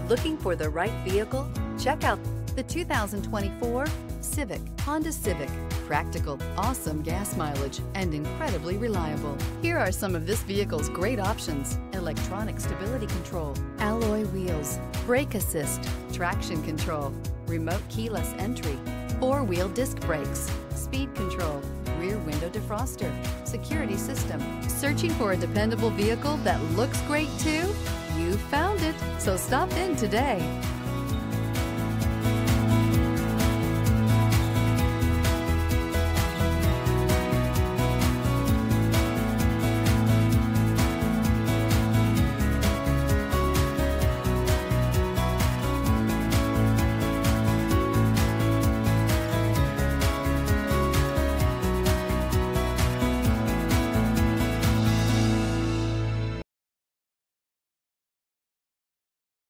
Looking for the right vehicle? Check out the 2024 Civic. Honda Civic. Practical, awesome gas mileage, and incredibly reliable. Here are some of this vehicle's great options: electronic stability control, alloy wheels, brake assist, traction control, remote keyless entry, four-wheel disc brakes, speed control, rear window defroster, security system. Searching for a dependable vehicle that looks great too? You found it, so stop in today.